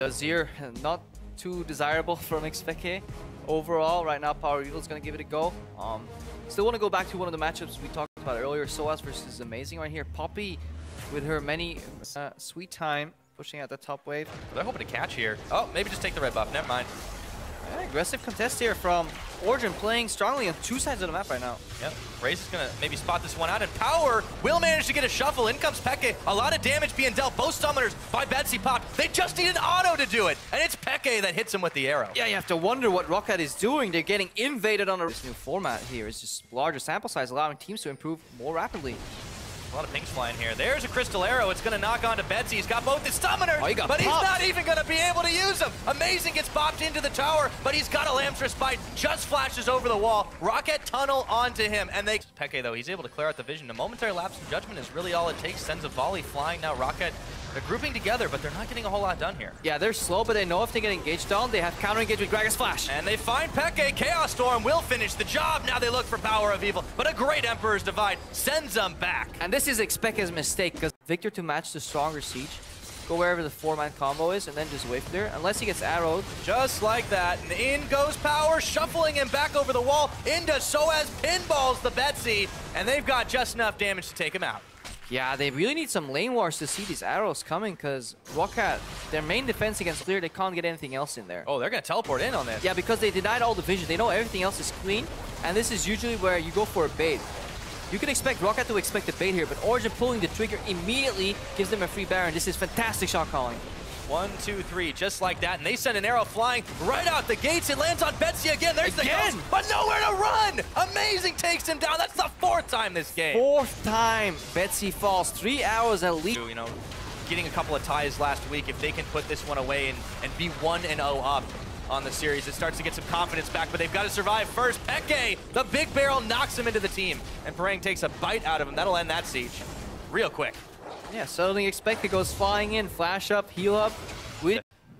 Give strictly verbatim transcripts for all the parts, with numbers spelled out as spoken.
Azir, not too desirable from Xpeke. Overall, right now, Power Evil is going to give it a go. Um, still want to go back to one of the matchups we talked about earlier, Soaz versus Amazing right here. Poppy with her many uh, sweet time pushing out the top wave. They're hoping to catch here. Oh, maybe just take the red buff. Never mind. Yeah, aggressive contest here from Origen, playing strongly on two sides of the map right now. Yep, Raze is going to maybe spot this one out, and Power will manage to get a shuffle. In comes Peke. A lot of damage being dealt. Both summoners by Betsy popped. They just need an auto to do it, and it's Peke that hits him with the arrow. Yeah, you have to wonder what Roccat is doing. They're getting invaded on a... This new format here is just larger sample size, allowing teams to improve more rapidly. A lot of pinks flying here. There's a crystal arrow. It's going to knock onto Betsy. He's got both his summoners, oh, he got but popped. He's not even going to be able to use them. Amazing gets popped into the tower, but he's got a Lamb's Respite. Just flashes over the wall. Roccat tunnel onto him, and they... Peke, though, he's able to clear out the vision. A momentary lapse in judgment is really all it takes. Sends a volley flying. Now Roccat, they're grouping together, but they're not getting a whole lot done here. Yeah, they're slow, but they know if they get engaged on, they have counter engage with Gragas Flash. And they find Peke. Chaos Storm will finish the job. Now they look for Power of Evil, but a great Emperor's Divide sends them back. And this is Xpeke's mistake, because Victor to match the stronger Siege, go wherever the four-man combo is, and then just wait there, unless he gets arrowed. Just like that, and in goes Power, shuffling him back over the wall, into Soaz, pinballs the Betsy, and they've got just enough damage to take him out. Yeah, they really need some lane wars to see these arrows coming, because Roccat, their main defense against clear, they can't get anything else in there. Oh, they're going to teleport in on this. Yeah, because they denied all the vision. They know everything else is clean, and this is usually where you go for a bait. You can expect Roccat to expect a bait here, but Origen pulling the trigger immediately gives them a free Baron. This is fantastic shot calling. One, two, three, just like that, and they send an arrow flying right out the gates. It lands on Betsy again. There's again. the ghost, but nowhere to run. Amazing takes him down. That's the fourth time this game. Fourth time Betsy falls. Three hours at least. You know, getting a couple of ties last week. If they can put this one away and, and be one and oh up on the series, it starts to get some confidence back, but they've got to survive first. Peke, the big barrel, knocks him into the team, and Parang takes a bite out of him. That'll end that siege real quick. Yeah, suddenly Xpeke goes flying in, flash up, heal up. We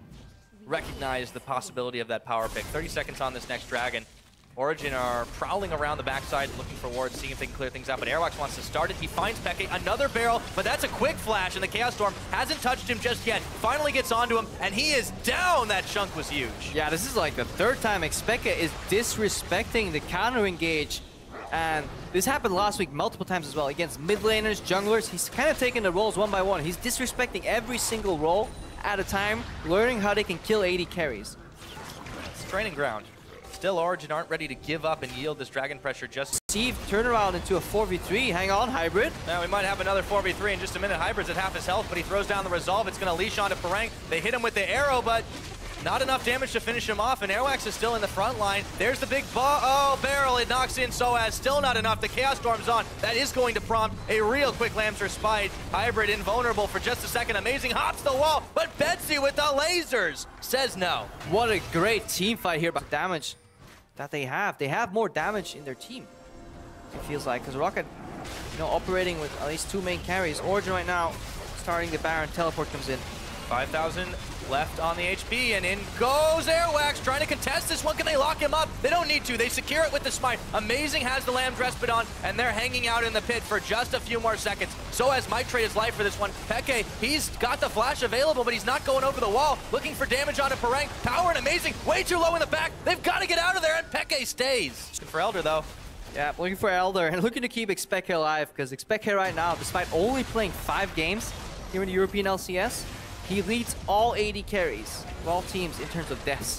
recognize the possibility of that power pick. thirty seconds on this next dragon. Origen are prowling around the backside, looking for wards, seeing if they can clear things out, but Airwax wants to start it. He finds Peke, another barrel, but that's a quick flash, and the Chaos Storm hasn't touched him just yet. Finally gets onto him, and he is down. That chunk was huge. Yeah, this is like the third time Xpeke is disrespecting the counter engage. And this happened last week multiple times as well against mid laners, junglers. He's kind of taking the roles one by one. He's disrespecting every single role at a time, learning how they can kill eighty carries. It's training ground. Still, Origen aren't ready to give up and yield this dragon pressure just... Steve, turnaround into a four v three. Hang on, Hybrid. Now we might have another four v three in just a minute. Hybrid's at half his health, but he throws down the resolve. It's going to leash onto Parang. They hit him with the arrow, but not enough damage to finish him off, and Airwax is still in the front line. There's the big ball. Oh, barrel. It knocks in Soaz. Still not enough. The Chaos Storm's on. That is going to prompt a real quick Lamb's Respite. Hybrid invulnerable for just a second. Amazing hops the wall, but Betsy with the lasers says no. What a great team fight here, but damage that they have. They have more damage in their team, it feels like, because Roccat, you know, operating with at least two main carries. Origen right now starting the Baron. Teleport comes in. five thousand left on the H P, and in goes Airwax, trying to contest this one. Can they lock him up? They don't need to. They secure it with the smite. Amazing has the Lamb's Respite on, and they're hanging out in the pit for just a few more seconds. Soaz might trade his life for this one. Peke, he's got the flash available, but he's not going over the wall. Looking for damage onto Parang. Power and Amazing, way too low in the back. They've got to get out of there, and Peke stays. Good for Elder, though. Yeah, looking for Elder, and looking to keep Xpeke alive, because Xpeke right now, despite only playing five games here in the European L C S, he leads all eighty carries of all teams in terms of deaths.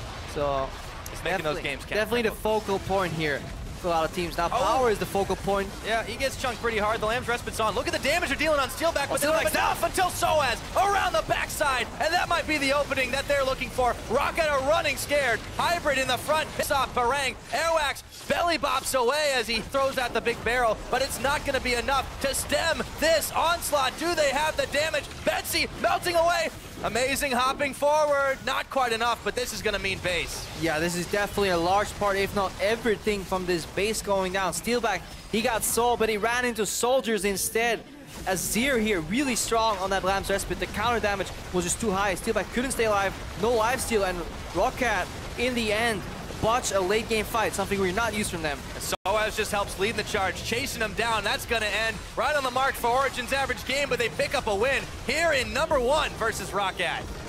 So it's making those games count. Definitely the focal point here for a lot of teams. Now oh. Power is the focal point. Yeah, he gets chunked pretty hard. The Lamb's Respite's on. Look at the damage they're dealing on Steelback, but oh, they don't have enough until Soaz around the backside, and that might be the opening that they're looking for. Roccat are running scared. Hybrid in the front, piss off Parang. Airwax belly bops away as he throws out the big barrel, but it's not going to be enough to stem this onslaught. Do they have the damage? Betsy melting away. Amazing hopping forward. Not quite enough, but this is going to mean base. Yeah, this is definitely a large part, if not everything, from this base going down. Steelback, he got soul, but he ran into soldiers instead. Azir here, really strong on that Lamb's Respite. The counter damage was just too high. Steelback couldn't stay alive. No lifesteal, and Roccat, in the end, botch a late game fight, something we're not used from them. Soaz just helps lead the charge, chasing him down. That's going to end right on the mark for Origen's average game, but they pick up a win here in number one versus Roccat.